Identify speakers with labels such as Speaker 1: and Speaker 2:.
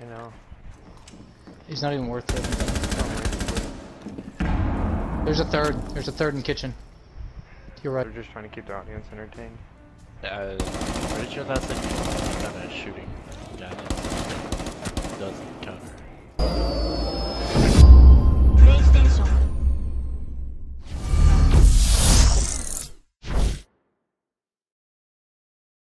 Speaker 1: I know.
Speaker 2: He's not even worth it. There's a third. There's a third in kitchen. To your right.
Speaker 1: They're just trying to keep the audience entertained.
Speaker 3: Pretty sure that's the kind of shooting. Yeah, it does.